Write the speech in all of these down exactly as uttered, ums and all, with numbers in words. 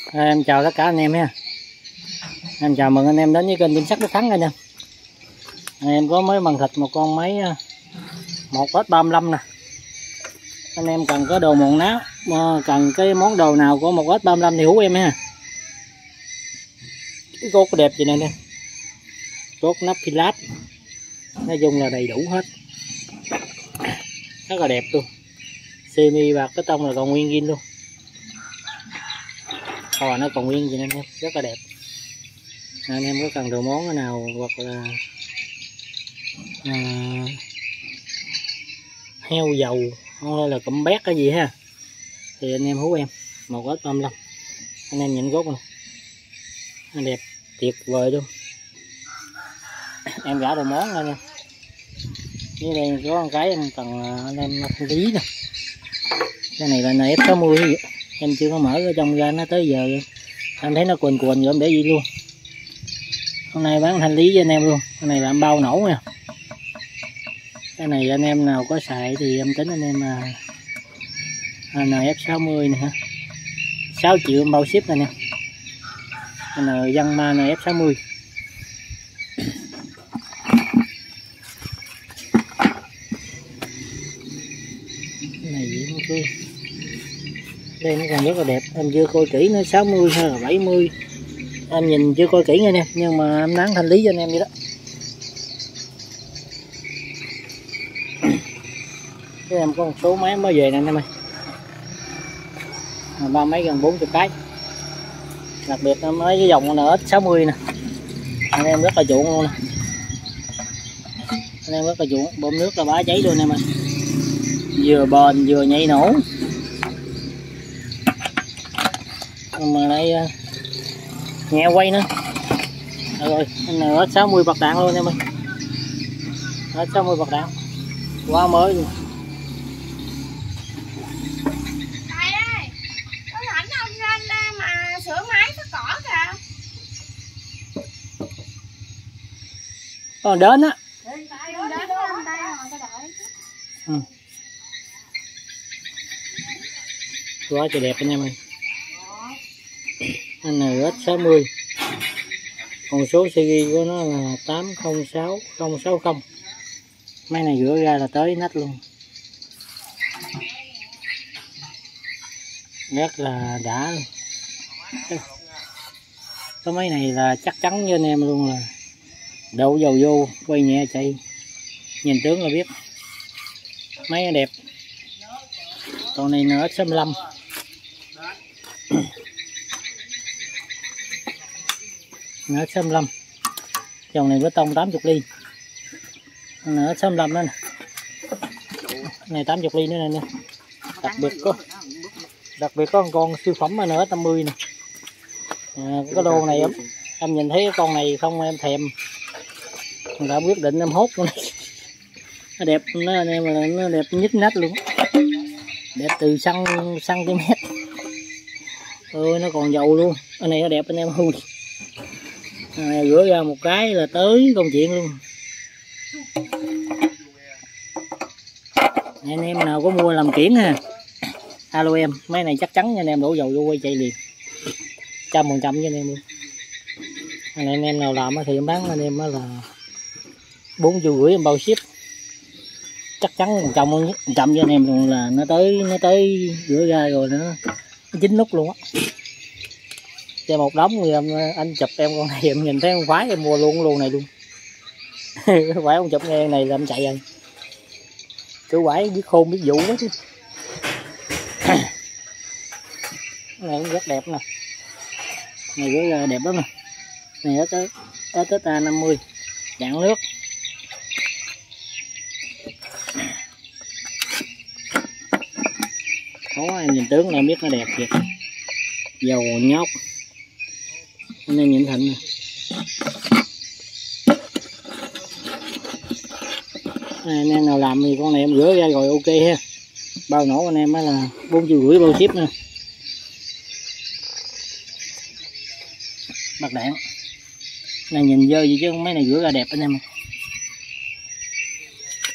À, em chào tất cả anh em ha. Em chào mừng anh em đến với kênh Vinh Sắc Đức Thắng anh em. À, em có mới bằng thịt một con máy một S ba mươi lăm nè. Anh em cần có đồ mọn náo, cần cái món đồ nào của một S ba mươi lăm thì hú em ha. Cái cốt đẹp vậy nè anh em. Cốt nắp Philips. Nói chung là đầy đủ hết. Rất là đẹp luôn. Semi bạc cái tông là còn nguyên zin luôn. Ồ, nó còn nguyên vậy nên em rất là đẹp. Anh em có cần đồ món nào hoặc là à, heo dầu hay là cụm bét cái gì ha thì anh em hú em một S ba mươi lăm. Anh em nhìn gốc này nó đẹp tuyệt vời luôn. Em gã đồ món lên nha. Dưới đây có một cái em cần anh em thanh lý nè. Cái này là N F sáu mươi vậy. Em chưa có mở ở trong ra nó tới giờ em thấy nó quỳnh quỳnh rồi em để gì luôn. Hôm nay bán thanh lý với anh em luôn. Cái này là em bao nổ nha. Cái này anh em nào có xài thì em tính anh em là N F sáu mươi nè ha. sáu triệu em bao ship này nè. N dân ma N F sáu mươi. Cái này gì nó cứ đây nó còn rất là đẹp. Em chưa coi kỹ nó sáu mươi hay là bảy mươi, em nhìn chưa coi kỹ nha em, nhưng mà em đáng thanh lý cho anh em vậy đó. Cái em có một số máy mới về nè anh em ơi, ba mấy gần bốn mươi cái, đặc biệt là mấy cái dòng N X sáu mươi nè anh em rất là chuộng luôn nè. Anh em rất là chuộng, bơm nước là bá cháy luôn anh em ơi, vừa bền vừa nhảy nổ. Mà đây nghe quay nữa rồi. N X sáu mươi bạc đạn luôn em ơi, N X sáu mươi bạc đạn quá mới luôn. Thầy ơi, có rảnh ông lên mà sửa máy có cỏ kìa. Còn đến á. Ừ. Quá trời đẹp anh em ơi. N X sáu mươi. Còn số series của nó là tám không sáu không sáu không. Máy này rửa ra là tới nách luôn. Rất là đã luôn. Cái máy này là chắc chắn với anh em luôn là đổ dầu vô, quay nhẹ chạy. Nhìn tướng là biết. Máy nó đẹp. Còn này N X sáu mươi lăm. N X sáu mươi lăm. Dòng này với tông tám mươi ly. N X sáu mươi lăm đó nè. Này tám mươi ly nữa nè. Đặc biệt có đặc biệt có một con siêu phẩm N X năm mươi nè. À, cái lô này em, em nhìn thấy cái con này không em thèm. Mình đã quyết định em hốt luôn. Nó đẹp, nó anh em là nó đẹp nhít nách luôn. Đẹp từ cm. Ôi nó còn dầu luôn. Cái này nó đẹp anh em ơi. À, rửa ra một cái là tới công chuyện luôn. Anh em nào có mua làm kiển ha, alo em, mấy này chắc chắn nha anh em, đổ dầu vô quay chạy liền trăm phần trăm cho anh em luôn. Anh em, em nào làm thì em bán anh em là bốn triệu rưỡi em bao ship, chắc chắn một trăm một trăm cho anh em luôn, là nó tới nó tới rửa ra rồi nó, nó chín nút luôn á. Cho một đống thì em, anh chụp em con này em nhìn thấy không phải em mua luôn luôn này luôn. Phải không chụp nghe này là em chạy rồi. Cứ quải biết khôn biết vụ quá chứ. Này cũng rất đẹp nè. Này rất là đẹp lắm nè. Này ở tới A năm mươi dạng nước. Khó em nhìn tướng là biết nó đẹp kìa. Dầu nhóc. Anh em nhìn thịnh nè. Anh em nào làm thì con này em rửa ra rồi ok ha. Bao nổ anh em là bốn triệu rưỡi bao ship nè. Bạc đạn này nhìn dơ gì chứ mấy này rửa ra đẹp anh em.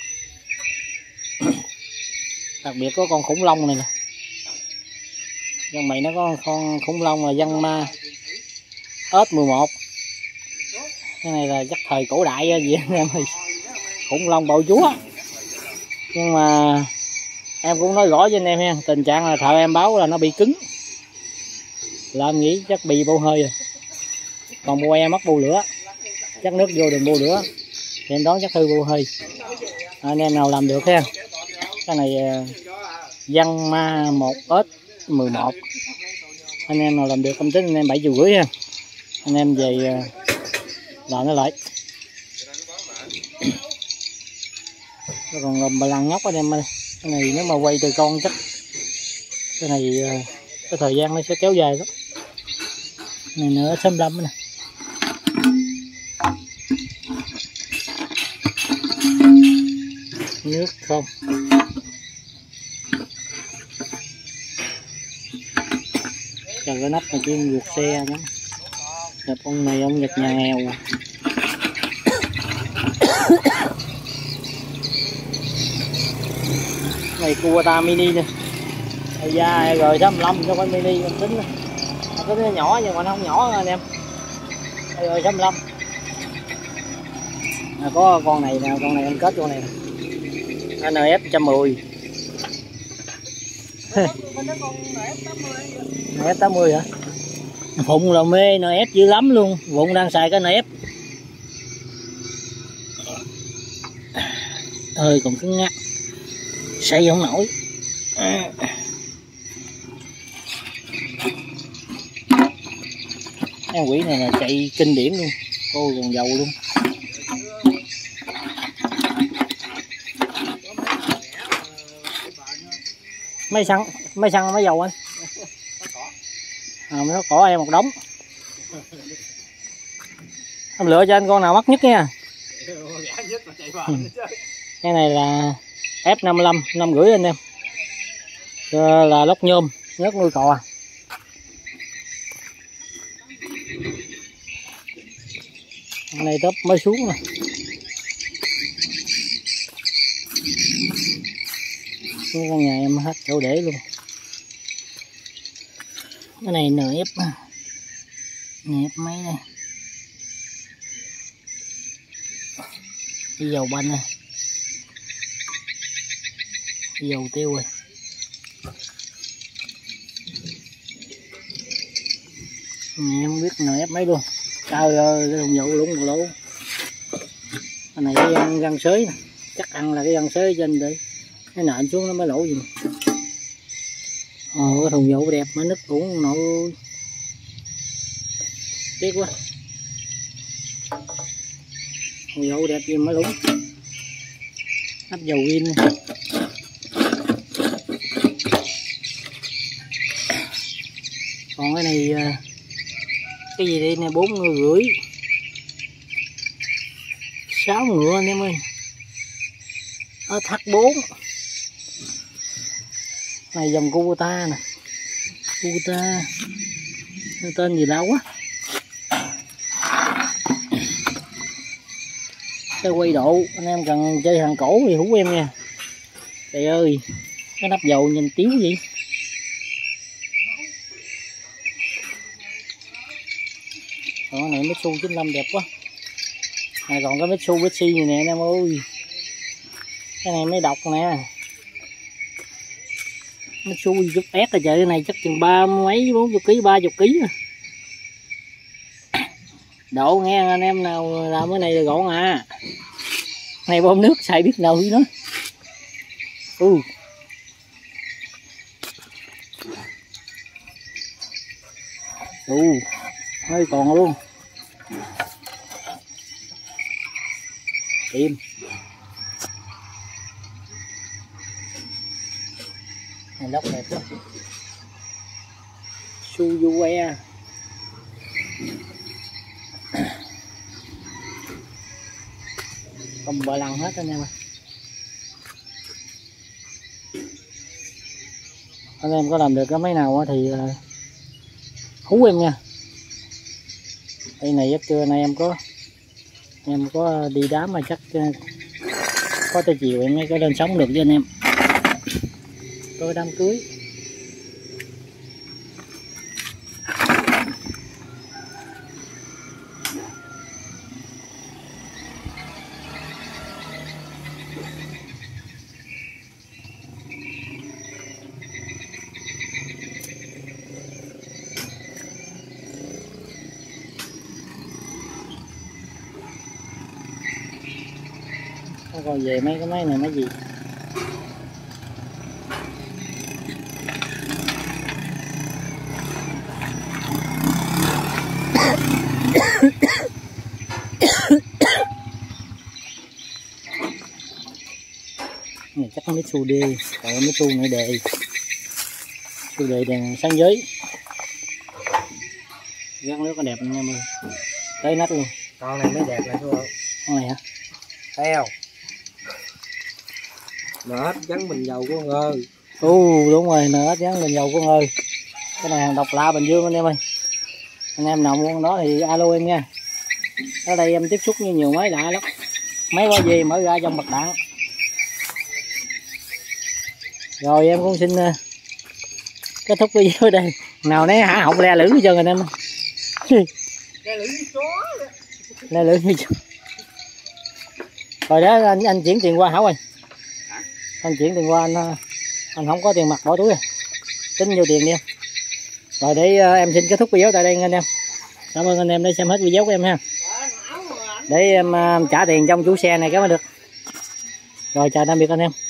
Đặc biệt có con khủng long này nè. Dòng mày nó có con khủng long là dân ma ếch mười một. Cái này là chắc thời cổ đại gì anh em ơi, khủng long bạo chúa. Nhưng mà em cũng nói rõ với anh em nha, tình trạng là thợ em báo là nó bị cứng, là em nghĩ chắc bị bô hơi rồi. Còn bô em mắc bô lửa, chắc nước vô đừng bô lửa thì em đoán chắc hư bô hơi. Anh em nào làm được ha. Cái này dân ma một ếch mười một, anh em nào làm được công tính anh em bảy triệu rưỡi ha. Anh em về làm nó lại. Còn gồm bà lăng nhóc anh em ơi, cái này nếu mà quay từ con chắc cái này cái thời gian nó sẽ kéo dài lắm. Này nữa xâm lâm này. Nước không. Chờ cái nắp mà chuyên vượt xe đó. Gặp ông này ông Nhật nhà nghèo. Này Kubota mini nè. Da rồi sáu mươi lăm cho con mini mình tính nè. Nó có nhỏ nhưng mà nó không nhỏ anh em. Rồi sáu mươi lăm. À, có con này nè, con này em kết con này nè. en ép một trăm mười. en ép tám mươi hả? Phụng là mê en ép dữ lắm luôn. Phụng đang xài cái en ép. Hơi còn cứng ngắc, xây không nổi. Cái quỷ này là chạy kinh điển luôn, cô còn dầu luôn. Mấy xăng, mấy xăng mấy dầu anh? À, nó cỏ em một đống. Em lựa cho anh con nào mắc nhất nha. Cái này là F năm mươi lăm, năm rưỡi anh em. Rồi là lốc nhôm, nhớt nuôi cò. Cái này tớp mới xuống nè. Cái con nhà em hết chỗ để luôn. Cái này en ép, en ép mấy đây. Cái dầu banh này, cái dầu tiêu rồi. Em không biết en ép mấy luôn. Trời ơi, cái thùng dầu lũng lỗ. Cái này cái găng, găng sới nè, chắc ăn là cái găng sới trên đây. Cái nện xuống nó mới lỗ gì. Ồ, cái thùng dầu đẹp mà nứt cũng nội ơi. Tiếc quá. Thùng dầu đẹp gì mới lũng. Nắp dầu pin. Còn cái này cái gì đây nè, bốn người rưỡi, sáu ngựa anh em ơi. Ở thắt bốn. Này dòng Kubota nè, Kubota tên gì đâu quá. Cái quay độ anh em cần chơi hàng cổ thì hú em nha. Trời ơi, cái nắp dầu nhìn tiếu gì. Còn cái này Mitsu chín lăm đẹp quá. À, còn cái Mitsubishi này nè anh em ơi. Cái này mới độc nè. Mitsubishi chút ép là trời, cái này chắc chừng ba mấy bốn chục ký, ba chục ký nè. Độ nghe anh em nào làm cái này là gọn à. Này bơm nước xài biết đâu nữa. Ừ. Ừ, hơi còn luôn. Im. Này lóc đẹp lắm. Suzuki. Còn bờ lằn hết anh em ơi. Anh em có làm được cái máy nào thì hú em nha. Đây này chắc trưa nay em có em có đi đám mà chắc có tới chiều em mới có lên sống được với anh em. Có đám cưới. coi về mấy cái máy này mấy gì. Này chắc mấy xu đê, còn mấy xu nội đề, xu đề đèn sáng giới, gắn nước có đẹp anh em ơi, tới nách luôn. Con này mới đẹp này thua. Con này hả? Theo. Nết gắn bình dầu của con ơi. Ừ đúng rồi, nết gắn bình dầu của con ơi. Cái này hàng độc lạ Bình Dương anh em ơi. Anh em nào muốn đó thì alo em nha. Ở đây em tiếp xúc với nhiều máy lạ lắm. Máy qua gì mở ra trong bạc đạn. Rồi em cũng xin uh, kết thúc video ở đây. Nào nấy hả họng le lưỡi hết trơn anh em. Le lưỡi như chó. Le lưỡi như chó. Rồi đó anh, anh chuyển tiền qua Hảo ơi. Anh chuyển tiền qua anh anh không có tiền mặt bỏ túi à. Tính vô tiền đi em. Rồi để uh, em xin kết thúc video tại đây anh em. Cảm ơn anh em đã xem hết video của em ha. Để em uh, trả tiền trong chủ xe này cái mới được. Rồi chào tạm biệt anh em.